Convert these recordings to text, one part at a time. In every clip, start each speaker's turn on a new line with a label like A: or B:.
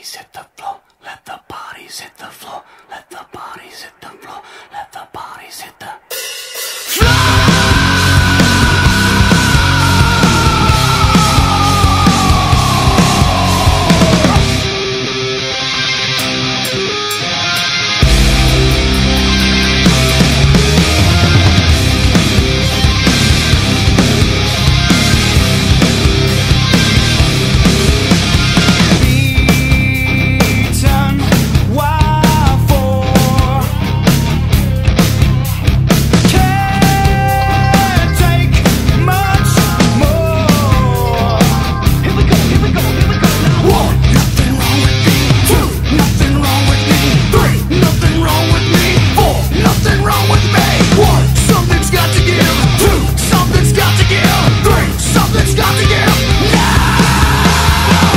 A: bodies hit the floor. Let the bodies hit the floor. Let the bodies hit the floor. Let the bodies hit the floor.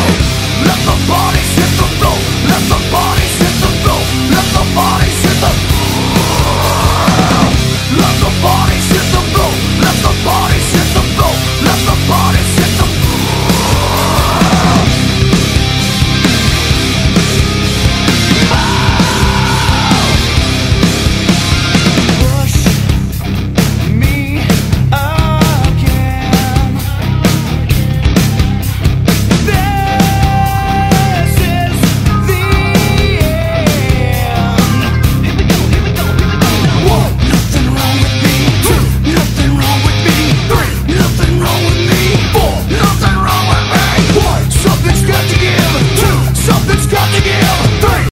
A: Let the bodies hit the floor. Let the bodies hit the